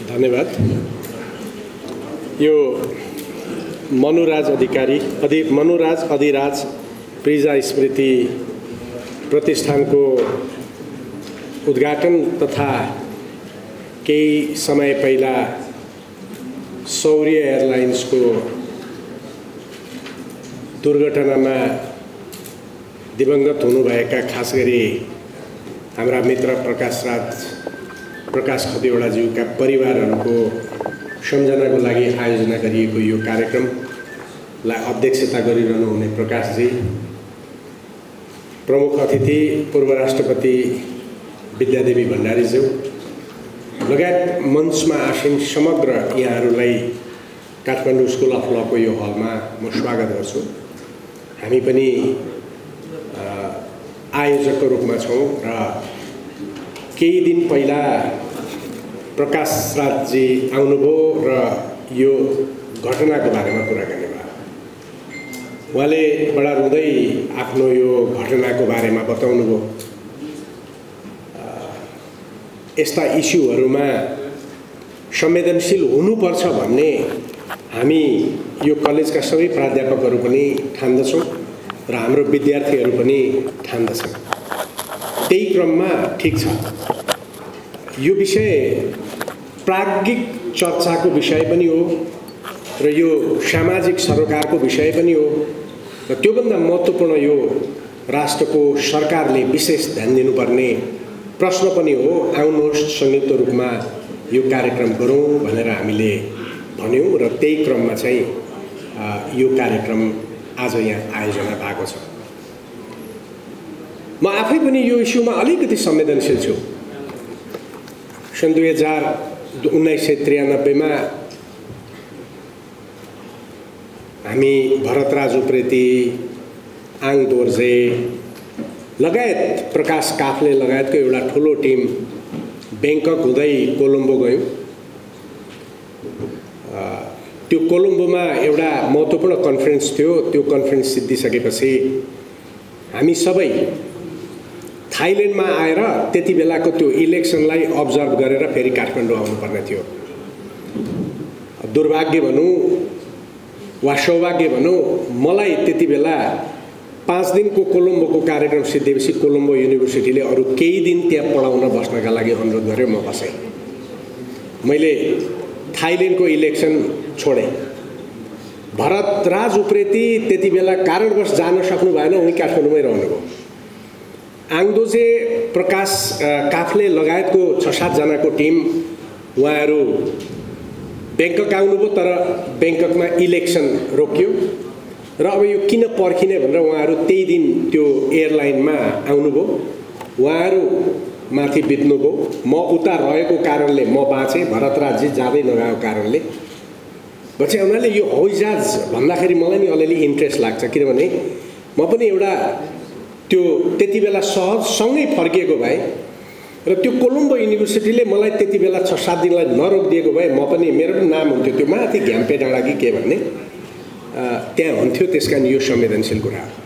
धन्यवाद। यो मनुराज अधिराज प्रिजा स्मृति प्रतिष्ठानको उद्घाटन तथा केही समय पहिला सौर्य एयरलाइन्सको दुर्घटनामा दिवंगत हुनुभएका खास गरी हाम्रा मित्र प्रकाश खतिवडाज्यूका परिवारहरूको सम्झनाको लागि आयोजना गरिएको यो कार्यक्रमलाई अध्यक्षता गरिरहनु हुने प्रकाशजी, प्रमुख अतिथि पूर्व राष्ट्रपति विद्यादेवी भण्डारीज्यू लगायत मञ्चमा आसीन समग्र यहाँहरूलाई काठमाडौँ स्कुल अफ लको यो हलमा म स्वागत गर्छु। हामी पनि आयोजकको रूपमा छौँ र केही दिन पहिला प्रकाश राजजी आउनुभयो र यो घटनाको बारेमा कुराकानी भयो। उहाँले बडा रुँदै आफ्नो यो घटनाको बारेमा बताउनुभयो। यस्ता इस्युहरूमा संवेदनशील हुनुपर्छ भन्ने हामी यो कलेजका सबै प्राध्यापकहरू पनि ठान्दछौँ र हाम्रो विद्यार्थीहरू पनि ठान्दछन्। त्यही क्रममा ठिक छ, यो विषय प्राज्ञिक चर्चाको विषय पनि हो र यो सामाजिक सरोकारको विषय पनि हो र त्योभन्दा महत्त्वपूर्ण यो राष्ट्रको सरकारले विशेष ध्यान दिनुपर्ने प्रश्न पनि हो। आउनुहोस् संयुक्त रूपमा यो कार्यक्रम गरौँ भनेर हामीले भन्यौँ र त्यही क्रममा चाहिँ यो कार्यक्रम आज यहाँ आयोजना भएको छ। म आफै पनि यो इस्युमा अलिकति संवेदनशील छु। सन् 1993 मा हामी भरतराज उप्रेती, आङ दोर्जे लगायत प्रकाश काफ्ले लगायतको एउटा ठुलो टिम ब्याङ्कक हुँदै कोलम्बो गयौँ। त्यो कोलम्बोमा एउटा महत्त्वपूर्ण कन्फरेन्स थियो। त्यो कन्फरेन्स सिद्धिसकेपछि हामी सबै थाइल्यान्डमा आएर त्यति बेलाको त्यो इलेक्सनलाई अब्जर्भ गरेर फेरि काठमाडौँ आउनुपर्ने थियो। दुर्भाग्य भनौँ वा सौभाग्य भनौँ, मलाई त्यति बेला 5 दिनको कोलम्बोको कार्यक्रम सिद्धिएपछि कोलम्बो युनिभर्सिटीले अरू केही दिन त्यहाँ पढाउन बस्नका लागि अनुरोध गर्यो। म बसेँ। मैले थाइल्यान्डको इलेक्सन छोडेँ। भरतराज उप्रेती त्यति बेला कारणवश जान सक्नु भएन, उनी काठमाडौँमै रहनुभयो। आङदोजे, प्रकाश काफ्ले लगायतको 6-7 जनाको टिम उहाँहरू ब्याङ्कक आउनुभयो, तर ब्याङ्ककमा इलेक्सन रोकियो र अब यो किन पर्खिने भनेर उहाँहरू त्यही दिन त्यो एयरलाइनमा आउनुभयो। उहाँहरू माथि बित्नुभयो। म उता रहेको कारणले म बाँचेँ, भरतराजजी जाँदै नगएको कारणले। पछि उनीहरूले यो हवाईजहाज भन्दाखेरि मलाई नि अलिअलि इन्ट्रेस्ट लाग्छ, किनभने म पनि एउटा त्यो त्यति बेला सहजसँगै फर्किएको भए र त्यो कोलम्बो युनिभर्सिटीले मलाई त्यति बेला 6-7 दिनलाई नरोकिदिएको भए म पनि, मेरो पनि नाम हुन्थ्यो त्यो माथि घ्याम्पे डाँडा कि के भन्ने, त्यहाँ हुन्थ्यो। त्यस कारण यो संवेदनशील कुरा हो।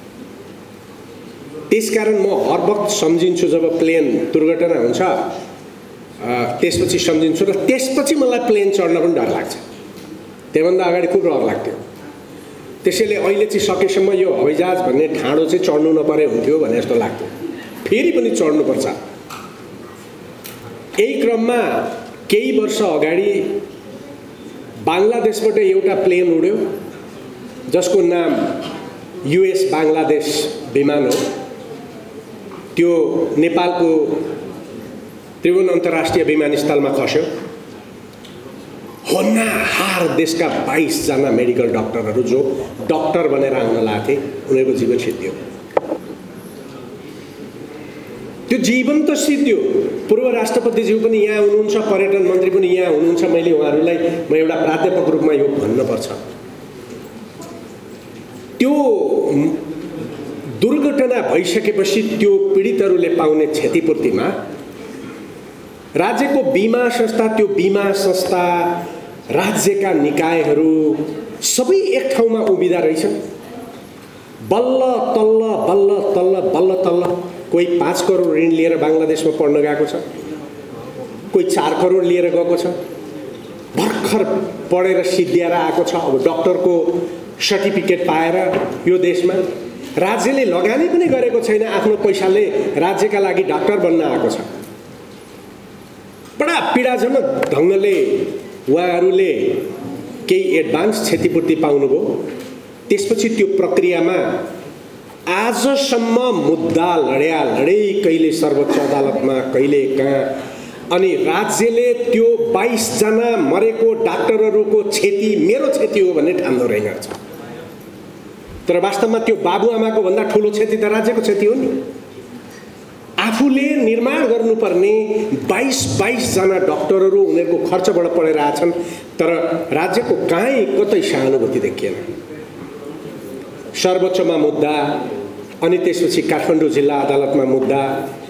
त्यसकारण म हर वक्त सम्झिन्छु जब प्लेन दुर्घटना हुन्छ, त्यसपछि सम्झिन्छु र त्यसपछि मलाई प्लेन चढ्न पनि डर लाग्छ। त्योभन्दा अगाडि खुब डर लाग्थ्यो। त्यसैले अहिले चाहिँ सकेसम्म यो हवाईजहाज भन्ने ठाडो चाहिँ चढ्नु नपरे हुन्थ्यो भने जस्तो लाग्थ्यो। फेरि पनि चढ्नुपर्छ। यही क्रममा केही वर्ष अगाडि बाङ्लादेशबाट एउटा प्लेन उड्यो जसको नाम US बाङ्लादेश विमान हो। त्यो नेपालको त्रिभुवन अन्तर्राष्ट्रिय विमानस्थलमा खस्यो। होन्नाहार देशका 22 जना मेडिकल डाक्टरहरू जो डाक्टर बनेर आउन लाग्थे, उनीहरूको जीवन सिद्धियो। त्यो जीवन त सिद्धियो। पूर्व राष्ट्रपतिज्यू पनि यहाँ हुनुहुन्छ, पर्यटन मन्त्री पनि यहाँ हुनुहुन्छ। मैले उहाँहरूलाई म एउटा प्राध्यापक रूपमा यो भन्नुपर्छ। त्यो दुर्घटना भइसकेपछि त्यो पीडितहरूले पाउने क्षतिपूर्तिमा राज्यको बीमा संस्था, त्यो बीमा संस्था, राज्यका निकायहरू सबै एक ठाउँमा उभिँदा रहेछन्। बल्ल तल्ल कोही 5 करोड ऋण लिएर बांग्लादेशमा पढ्न गएको छ, कोही 4 करोड लिएर गएको छ, भर्खर पढेर सिद्धिएर आएको छ, अब डाक्टरको सर्टिफिकेट पाएर यो देशमा राज्यले लगानी पनि गरेको छैन, आफ्नो पैसाले राज्यका लागि डाक्टर बन्न आएको छ। बडा पीडाजनक ढङ्गले उहाँहरूले केही एडभान्स क्षतिपूर्ति पाउनुभयो। त्यसपछि त्यो प्रक्रियामा आजसम्म मुद्दा लडै कहिले सर्वोच्च अदालतमा, कहिले कहाँ, अनि राज्यले त्यो 22 जना मरेको डाक्टरहरूको क्षति मेरो क्षति हो भन्ने ठान्दो रहेछ। तर वास्तवमा त्यो बाबुआमाको भन्दा ठुलो क्षति त राज्यको क्षति हो नि। आफूले निर्माण गर्नुपर्ने 22 जना डाक्टरहरू उनीहरूको खर्चबाट पढेर आछन्, तर राज्यको कहीँ कतै सहानुभूति देखिएन। सर्वोच्चमा मुद्दा, अनि त्यसपछि काठमाडौँ जिल्ला अदालतमा मुद्दा।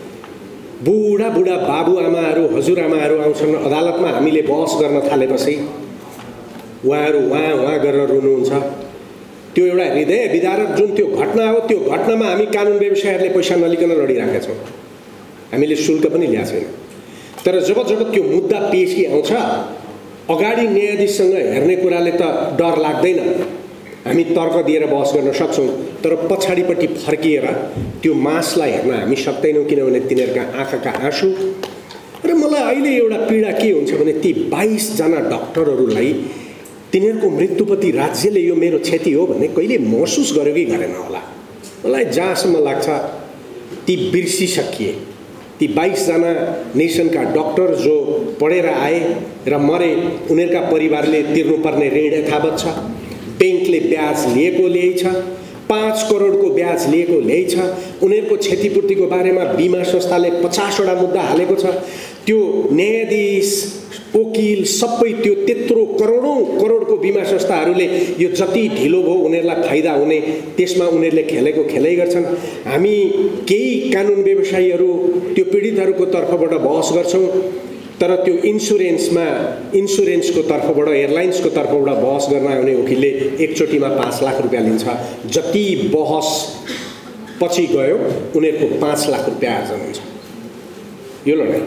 बुढा बाबुआमाहरू, हजुरआमाहरू आउँछन् अदालतमा, हामीले बहस गर्न थालेपछि उहाँहरू वहाँ गरेर रुनुहुन्छ। त्यो एउटा हृदय विदारक जुन त्यो घटना हो, त्यो घटनामा हामी कानुन व्यवसायीहरूले पैसा नलिकन लडिराखेका छौँ, हामीले शुल्क पनि ल्याएको छैन। तर जब त्यो मुद्दा पेशी आउँछ, अगाडि न्यायाधीशसँग हेर्ने कुराले त डर लाग्दैन, हामी तर्क दिएर बहस गर्न सक्छौँ। तर पछाडिपट्टि फर्किएर त्यो मासलाई हेर्न हामी सक्दैनौँ, किनभने तिनीहरूका आँखाका आँसु। र मलाई अहिले एउटा पीडा के हुन्छ भने ती 22 जना डाक्टरहरूलाई तिनीहरूको मृत्युप्रति राज्यले यो मेरो क्षति हो भन्ने कहिले महसुस गर्यो कि गरेन होला। मलाई जहाँसम्म लाग्छ ती बिर्सिसकिए। ती 22 जना नेसनका डाक्टर जो पढेर आए र मरे, उनीहरूका परिवारले तिर्नुपर्ने ऋण यथावत छ। ब्याङ्कले ब्याज ल्याइ छ, 5 करोडको ब्याज ल्याइ छ। उनीहरूको क्षतिपूर्तिको बारेमा बीमा संस्थाले 50 वटा मुद्दा हालेको छ। त्यो न्यायाधीश, वकिल सबै त्यो त्यत्रो करोडौँ करोडको बीमा संस्थाहरूले यो जति ढिलो भयो उनीहरूलाई फाइदा हुने, त्यसमा उनीहरूले खेलेको खेलै गर्छन्। हामी केही कानुन व्यवसायीहरू त्यो पीडितहरूको तर्फबाट बहस गर्छौँ, तर त्यो इन्सुरेन्सको तर्फबाट, एयरलाइन्सको तर्फबाट बहस गर्न आउने वकिलले एकचोटिमा 5 लाख रुपियाँ लिन्छ। जति बहस पछि गयो उनीहरूको 5 लाख रुपियाँ आर्जन हुन्छ यो लडाइँ।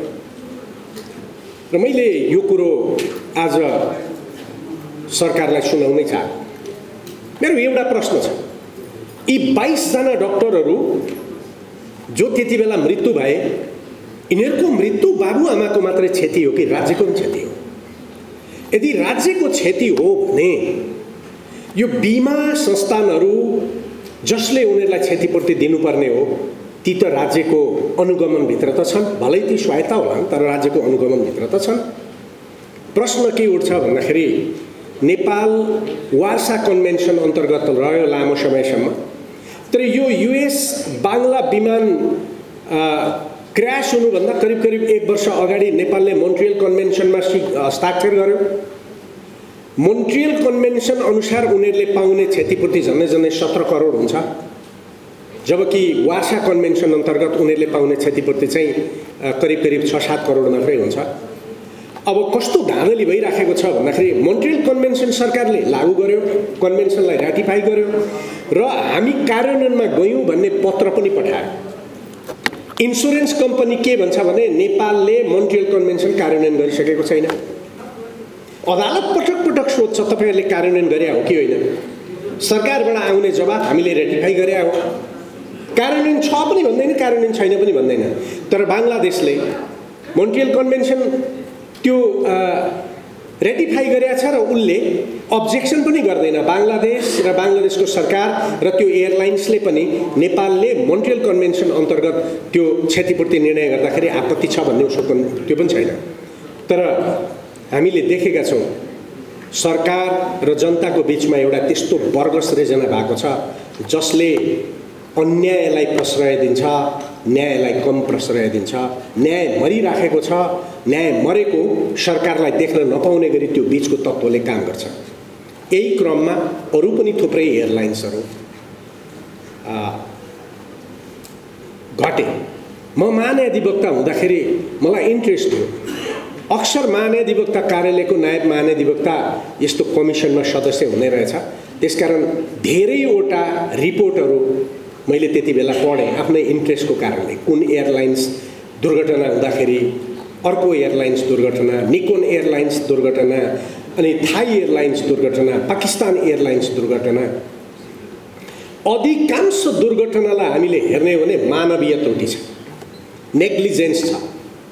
र मैले यो कुरो आज सरकारलाई सुनाउनै चाहेँ। मेरो एउटा प्रश्न छ, यी 22 जना डाक्टरहरू जो त्यति बेला मृत्यु भए, यिनीहरूको मृत्यु बाबुआमाको मात्रै क्षति हो कि राज्यको पनि क्षति हो? यदि राज्यको क्षति हो भने यो बीमा संस्थानहरू जसले उनीहरूलाई क्षतिपूर्ति दिनुपर्ने हो, ती त राज्यको अनुगमनभित्र त छन्, भलै ती स्वायत्ता होलान् तर राज्यको अनुगमनभित्र त छन्। प्रश्न के उठ्छ भन्दाखेरि नेपाल वार्सा कन्भेन्सन अन्तर्गत रह्यो लामो समयसम्म, तर यो US बाङ्ला विमान क्र्यास हुनुभन्दा करिब 1 वर्ष अगाडि नेपालले मोन्ट्रियल कन्भेन्सनमा हस्ताक्षर गर्यो। मोन्ट्रियल कन्भेन्सन अनुसार उनीहरूले पाउने क्षतिपूर्ति झन्डै 17 करोड हुन्छ, जबकि वार्सा कन्भेन्सन अन्तर्गत उनीहरूले पाउने क्षतिपूर्ति चाहिँ करिब 6-7 करोड मात्रै हुन्छ। अब कस्तो धाँधली भइराखेको छ भन्दाखेरि मोन्ट्रियल कन्भेन्सन सरकारले लागू गर्यो, कन्भेन्सनलाई राटिफाई गर्यो र हामी कार्यान्वयनमा गयौँ भन्ने पत्र पनि पठायो। इन्सुरेन्स कम्पनी के भन्छ भने नेपालले मोन्ट्रियल कन्भेन्सन कार्यान्वयन गरिसकेको छैन। अदालत पटक सोध्छ तपाईहरुले कार्यान्वयन गरे हो कि होइन? सरकारबाट आउने जवाफ हामीले रेटिफाई गरे हो। कार्यान्वयन छ पनि भन्दैन, कार्यान्वयन छैन पनि भन्दैन। तर बंगलादेशले मोन्ट्रियल कन्भेन्सन त्यो रेटिफाई गरेको छ र उनले अब्जेक्सन पनि गर्दैन। बंगलादेश र बंगलादेशको सरकार र त्यो एयरलाइन्सले पनि नेपालले मोन्ट्रियल कन्भेन्सन अन्तर्गत त्यो क्षतिपूर्ति निर्णय गर्दाखेरि आपत्ति छ भन्ने उसको त्यो पनि छैन। तर हामीले देखेका छौं सरकार र जनताको बीचमा एउटा त्यस्तो वर्ग सृजना भएको छ जसले अन्यायलाई प्रश्रय दिन्छ, न्यायलाई कम प्रश्रय दिन्छ। न्याय मरिराखेको छ, न्याय मरेको सरकारलाई देख्न नपाउने गरी त्यो बीचको तत्त्वले काम गर्छ। यही क्रममा अरू पनि थुप्रै एयरलाइन्सहरू घटे। म महान्यायाधिवक्ता हुँदाखेरि मलाई इन्ट्रेस्ट थियो। अक्सर महान्यायाधिवक्ता कार्यालयको नायब महान्यायाधिवक्ता यस्तो कमिसनमा सदस्य हुने रहेछ। त्यसकारण धेरैवटा रिपोर्टहरू मैले त्यति बेला पढेँ आफ्नै इन्ट्रेस्टको कारणले। कुन एयरलाइन्स दुर्घटना हुँदाखेरि अर्को एयरलाइन्स दुर्घटना, निकोन एयरलाइन्स दुर्घटना, अनि थाई एयरलाइन्स दुर्घटना, पाकिस्तान एयरलाइन्स दुर्घटना, अधिकांश दुर्घटनालाई हामीले हेर्ने हो भने मानवीय त्रुटि छ, नेग्लिजेन्स छ।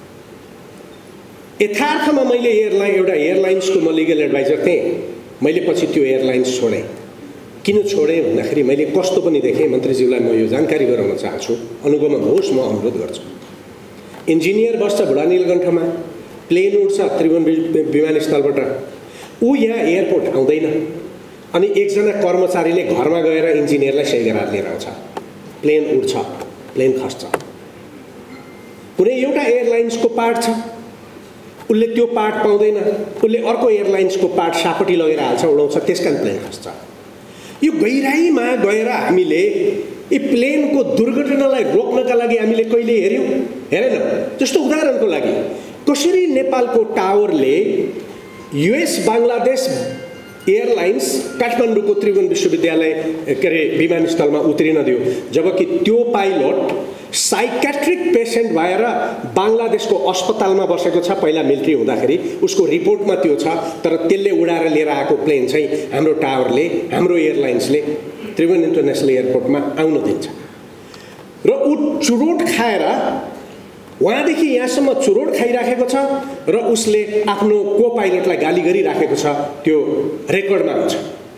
यथार्थमा मैले एउटा एयरलाइन्सको म लिगल एडभाइजर थिएँ। मैले पछि त्यो एयरलाइन्स छोडेँ। किन छोडेँ भन्दाखेरि मैले कस्तो पनि देखेँ। मन्त्रीज्यूलाई म यो जानकारी गराउन चाहन्छु, अनुगमन होस्, म अनुरोध गर्छु। इन्जिनियर बस्छ बुढा नीलकण्ठमा, प्लेन उड्छ त्रिभुवन विमानस्थलबाट, ऊ यहाँ एयरपोर्ट आउँदैन, अनि एकजना कर्मचारीले घरमा गएर इन्जिनियरलाई सही गराएर लिएर आउँछ, प्लेन उड्छ, प्लेन खस्छ। कुनै एउटा एयरलाइन्सको पार्ट छ, उसले त्यो पार्ट पाउँदैन, उसले अर्को एयरलाइन्सको पार्ट सापट्टि लगेर हाल्छ, उडाउँछ, त्यसकारण प्लेन खस्छ। यो गहिराईमा गएर हामीले यी प्लेनको दुर्घटनालाई रोक्नका लागि हामीले कहिले हेरेनौँ। जस्तो उदाहरणको लागि कसरी नेपालको टावरले US बांग्लादेश एयरलाइन्स काठमाडौँको त्रिभुवन विश्वविद्यालय विमानस्थलमा उत्रिन दियो, जबकि त्यो पाइलट साइकेट्रिक पेसेन्ट भएर बांग्लादेशको अस्पतालमा बसेको छ। पहिला मिलिट्री हुँदाखेरि उसको रिपोर्टमा त्यो छ, तर त्यसले उडाएर लिएर आएको प्लेन चाहिँ हाम्रो टावरले, हाम्रो एयरलाइन्सले त्रिभुवन इन्टरनेसनल एयरपोर्टमा आउन दिन्छ। र ऊ चुरोट खाएर वहाँदेखि यहाँसम्म चुरोट खाइराखेको छ र उसले आफ्नो को पाइलटलाई गाली गरिराखेको छ, त्यो रेकर्डमा हुन्छ।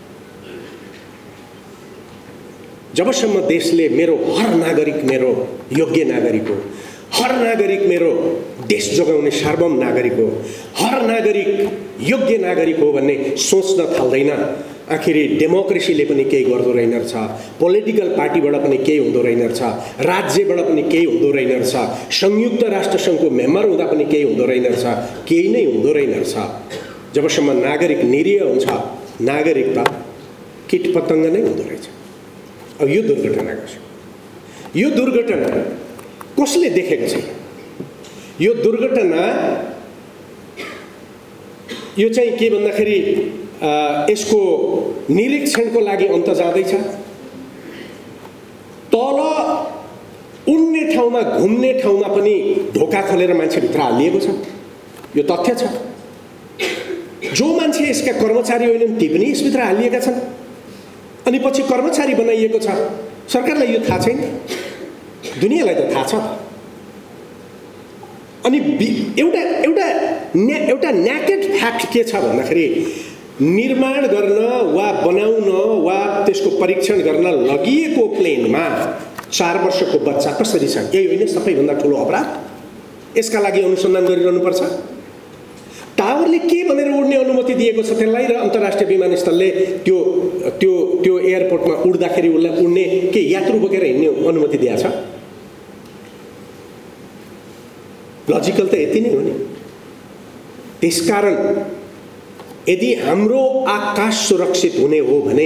जबसम्म देशले मेरो हर नागरिक मेरो योग्य नागरिक हो, हर नागरिक मेरो देश जोगाउने सार्वभौम नागरिक हो, हर नागरिक योग्य नागरिक हो भन्ने सोच्न थाल्दैन, आखिरी डेमोक्रेसीले पनि केही गर्दो रहेनछ, पोलिटिकल पार्टीबाट पनि केही हुँदो रहेनछ, राज्यबाट पनि केही हुँदो रहेनछ, संयुक्त राष्ट्रसङ्घको मेम्बर हुँदा पनि केही हुँदो रहेनछ, केही नै हुँदो रहेनछ। जबसम्म नागरिक निरीह हुन्छ, नागरिकता कीटपतङ्ग नै हुँदो रहेछ। अब यो दुर्घटनाको छ, यो दुर्घटना कसले देखेको छ? यो दुर्घटना यो चाहिँ के भन्दाखेरि यसको निरीक्षणको लागि अन्त जाँदैछ। तल उड्ने ठाउँमा, घुम्ने ठाउँमा पनि ढोका खोलेर मान्छे भित्र हालिएको छ, यो तथ्य छ। जो मान्छे यसका कर्मचारी होइनन् ती पनि यसभित्र हालिएका छन्, अनि पछि कर्मचारी बनाइएको छ। सरकारलाई यो थाहा छैन, दुनियाँलाई त थाहा छ। अनि एउटा न्याकेड फ्याक्ट के छ भन्दाखेरि निर्माण गर्न वा बनाउन वा त्यसको परीक्षण गर्न लगिएको प्लेनमा 4 वर्षको बच्चा कसरी छ? यही होइन सबैभन्दा ठुलो अपराध? यसका लागि अनुसन्धान गरिरहनुपर्छ। टावरले के भनेर उड्ने अनुमति दिएको छ त्यसलाई, र अन्तर्राष्ट्रिय विमानस्थलले त्यो एयरपोर्टमा उड्दाखेरि उसलाई उड्ने के यात्रु बोकेर हिँड्ने अनुमति दिएको छ? लजिकल त यति नै हो नि। त्यसकारण यदि हाम्रो आकाश सुरक्षित हुने हो भने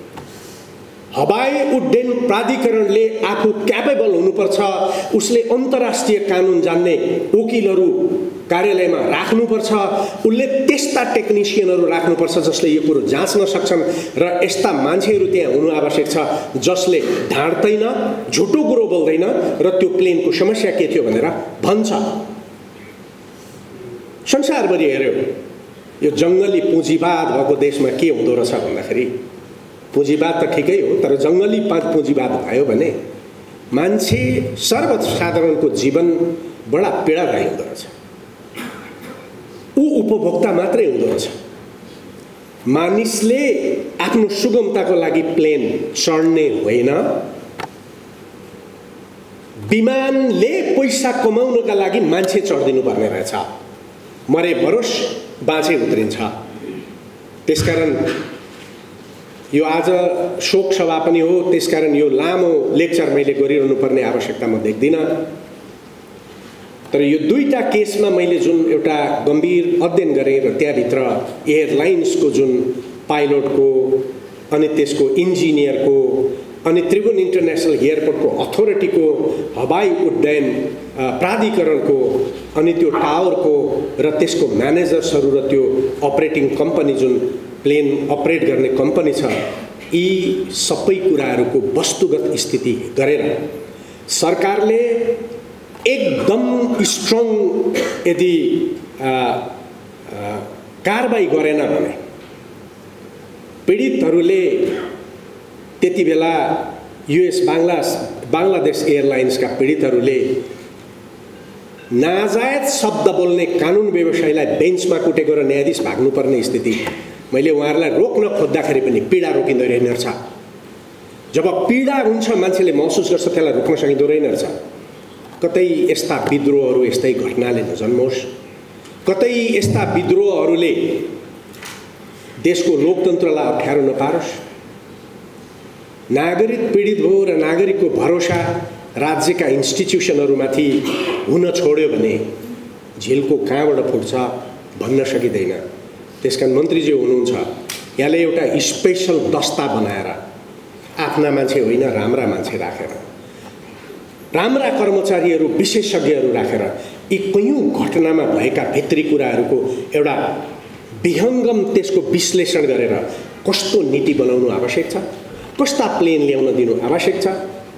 हवाई उड्डयन प्राधिकरणले आफू क्यापेबल हुनुपर्छ। उसले अन्तर्राष्ट्रिय कानुन जान्ने वकिलहरू कार्यालयमा राख्नुपर्छ। उसले त्यस्ता टेक्निसियनहरू राख्नुपर्छ जसले यो कुरो जाँच्न सक्छन्, र यस्ता मान्छेहरू त्यहाँ हुनु आवश्यक छ जसले ढाँट्दैन, झुटो कुरो बोल्दैन र त्यो प्लेनको समस्या के थियो भनेर भन्छ। संसारभरि हेर्यो, यो जङ्गली पुँजीवाद भएको देशमा के हुँदो रहेछ भन्दाखेरि, पुँजीवाद त ठिकै हो, तर जङ्गली पुँजीवाद भयो भने मान्छे सर्वसाधारणको जीवन बडा पीडादायी हुँदो रहेछ। ऊ उपभोक्ता मात्रै हुँदो रहेछ। मानिसले आफ्नो सुगमताको लागि प्लेन चढ्ने होइन, विमानले पैसा कमाउनका लागि मान्छे चढ्दिनु पर्ने रहेछ। मरे मरोस्, बाँचे उत्रिन्छ। त्यसकारण यो आज शोक सभा पनि हो, त्यसकारण यो लामो लेक्चर मैले गरिरहनु पर्ने आवश्यकता म देख्दिनँ। तर यो दुईटा केसमा मैले जुन एउटा गम्भीर अध्ययन गरेँ र त्यहाँभित्र एयरलाइन्सको जुन पाइलटको, अनि त्यसको इन्जिनियरको, अनि त्रिभुवन इन्टरनेसनल एयरपोर्टको अथोरिटीको, हवाई उड्डयन प्राधिकरणको, अनि त्यो टावरको र त्यसको म्यानेजर्सहरू र त्यो अपरेटिङ कम्पनी जुन प्लेन अपरेट गर्ने कम्पनी छ, यी सबै कुराहरूको वस्तुगत स्थिति गरेर सरकारले एकदम स्ट्रङ यदि कारबाही गरेन भने पीडितहरूले त्यति बेला युएस बांग्लादेश एयरलाइन्सका पीडितहरूले नाजायज शब्द बोल्ने कानुन व्यवसायलाई बेन्चमा कुटेको र न्यायाधीश भाग्नुपर्ने स्थिति मैले उहाँहरूलाई रोक्न खोज्दाखेरि पनि पीडा रोकिँदो रहेनछ। जब पीडा हुन्छ मान्छेले महसुस गर्छ त्यसलाई रोक्न सकिँदो रहेनछ। कतै यस्ता विद्रोहहरू यस्तै घटनाले नजन्मोस्, कतै यस्ता विद्रोहहरूले देशको लोकतन्त्रलाई अप्ठ्यारो नपारोस्। नागरिक पीडित भयो र नागरिकको भरोसा राज्यका इन्स्टिट्युसनहरूमाथि हुन छोड्यो भने झिलको कहाँबाट फुट्छ भन्न सकिँदैन। त्यसकारण मन्त्रीजी हुनुहुन्छ, यहाँले एउटा स्पेशल दस्ता बनाएर आफ्ना मान्छे होइन राम्रा मान्छे राखेर, राम्रा कर्मचारीहरू विशेषज्ञहरू राखेर यी कयौं घटनामा भएका भित्री कुराहरूको एउटा विहङ्गम त्यसको विश्लेषण गरेर कस्तो नीति बनाउनु आवश्यक छ, कस्ता प्लेन ल्याउन दिनु आवश्यक छ,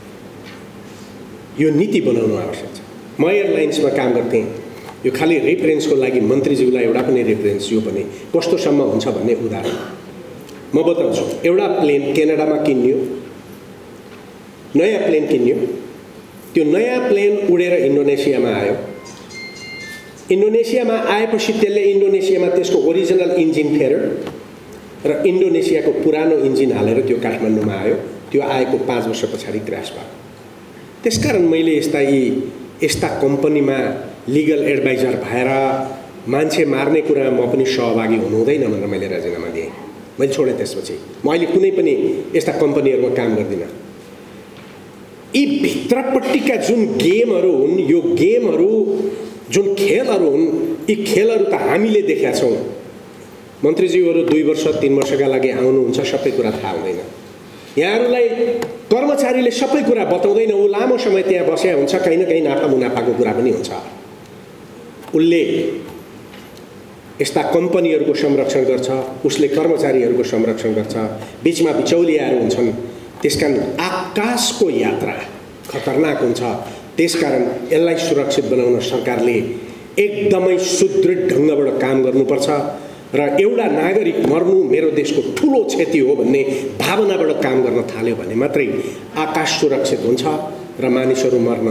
यो नीति बनाउनु आवश्यक छ। म एयरलाइन्समा काम गर्थेँ। यो खाली रेफरेन्सको लागि मन्त्रीज्यूलाई एउटा पनि रेफरेन्स, यो पनि कस्तोसम्म हुन्छ भन्ने उदाहरण म बताउँछु। एउटा प्लेन क्यानाडामा किन्यो, नयाँ प्लेन किन्यो। त्यो नयाँ प्लेन उडेर इन्डोनेसियामा आयो। इन्डोनेसियामा आएपछि त्यसले इन्डोनेसियामा त्यसको ओरिजिनल इन्जिन फेर्यो र इन्डोनेसियाको पुरानो इन्जिन हालेर त्यो काठमाडौँमा आयो। त्यो आएको 5 वर्ष पछाडि क्र्यास भयो। त्यसकारण मैले यस्ता कम्पनीमा लिगल एडभाइजर भएर मान्छे मार्ने कुरामा म पनि सहभागी हुनु हुँदैन भनेर मैले राजीनामा दिएँ। मैले छोडेँ। त्यसपछि म अहिले कुनै पनि यस्ता कम्पनीहरूमा काम गर्दिनँ। यी भित्रपट्टिका जुन गेमहरू हुन्, यो गेमहरू जुन खेलहरू हुन्, यी खेलहरू त हामीले देखेका छौँ। मन्त्रीज्यूहरू 2 वर्ष 3 वर्षका लागि आउनुहुन्छ, सबै कुरा थाहा हुँदैन। यहाँहरूलाई कर्मचारीले सबै कुरा बताउँदैन। ऊ लामो समय त्यहाँ बसेका हुन्छ, कहीँ न कहीँ नाफा मुनाफाको कुरा पनि हुन्छ। उसले यस्ता कम्पनीहरूको संरक्षण गर्छ, उसले कर्मचारीहरूको संरक्षण गर्छ, बिचमा बिचौलियाहरू हुन्छन्। त्यसकारण आकाशको यात्रा खतरनाक हुन्छ। त्यसकारण यसलाई सुरक्षित बनाउन सरकारले एकदमै सुदृढ ढङ्गबाट काम गर्नुपर्छ र एउटा नागरिक मर्नु मेरो देशको ठुलो क्षति हो भन्ने भावनाबाट काम गर्न थाल्यो भने मात्रै आकाश सुरक्षित हुन्छ र मानिसहरू मर्न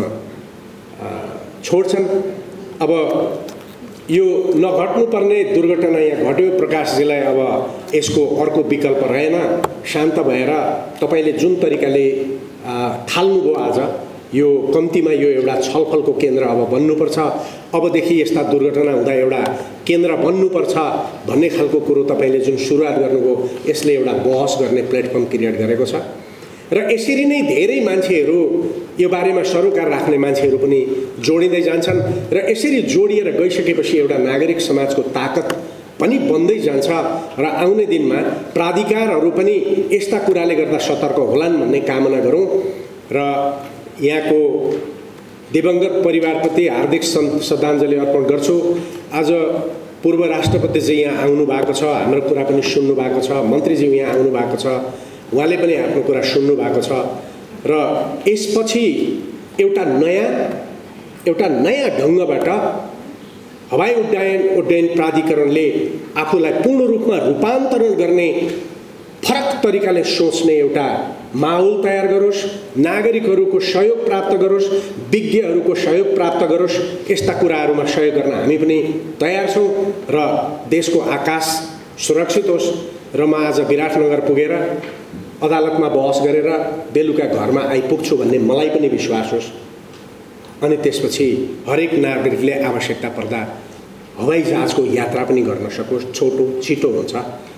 छोड्छन्। अब यो नघट्नुपर्ने दुर्घटना यहाँ घट्यो। प्रकाशजीलाई अब यसको अर्को विकल्प रहेन। शान्त भएर तपाईँले जुन तरिकाले थाल्नुभयो आज, यो कम्तीमा यो एउटा छलफलको केन्द्र अब बन्नुपर्छ। अबदेखि यस्ता दुर्घटना हुँदा एउटा केन्द्र बन्नुपर्छ भन्ने खालको कुरो तपाईँले जुन सुरुवात गर्नुभयो, यसले एउटा बहस गर्ने प्लेटफर्म क्रिएट गरेको छ र यसरी नै धेरै मान्छेहरू यो बारेमा सरोकार राख्ने मान्छेहरू पनि जोडिँदै जान्छन् र यसरी जोडिएर गइसकेपछि एउटा नागरिक समाजको ताकत पनि बन्दै जान्छ र आउने दिनमा प्राधिकारहरू पनि यस्ता कुराले गर्दा सतर्क होलान् भन्ने कामना गरौँ र यहाँको दिवंगत परिवारप्रति हार्दिक श्रद्धाञ्जली अर्पण गर्छु। आज पूर्व राष्ट्रपतिजी यहाँ आउनु भएको छ, हाम्रो कुरा पनि सुन्नु भएको छ। मन्त्रीजी यहाँ आउनु भएको छ, उहाँले पनि आफ्नो कुरा सुन्नु भएको छ र यसपछि एउटा नयाँ ढङ्गबाट हवाई उड्डयन प्राधिकरणले आफूलाई पूर्ण रूपमा रूपान्तरण गर्ने फरक तरिकाले सोच्ने एउटा माहौल तयार गरोस्, नागरिकहरूको सहयोग प्राप्त गरोस्, विज्ञहरूको सहयोग प्राप्त गरोस्। यस्ता कुराहरूमा सहयोग गर्न हामी पनि तयार छौँ र देशको आकाश सुरक्षित होस्। र म आज विराटनगर पुगेर अदालतमा बहस गरेर बेलुका घरमा आइपुग्छु भन्ने मलाई पनि विश्वास होस्। अनि त्यसपछि हरेक नागरिकले आवश्यकता पर्दा हवाई जहाजको यात्रा पनि गर्न सकोस्। छोटो छिटो हुन्छ।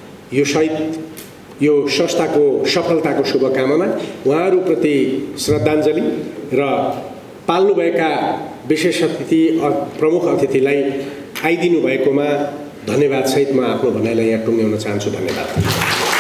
यो संस्थाको सफलताको शुभकामना, उहाँहरूप्रति श्रद्धाञ्जली र पाल्नुभएका विशेष अतिथि प्रमुख अतिथिलाई आइदिनु भएकोमा धन्यवाद सहित म आफ्नो भनाइलाई यहाँ टुङ्ग्याउन चाहन्छु। धन्यवाद।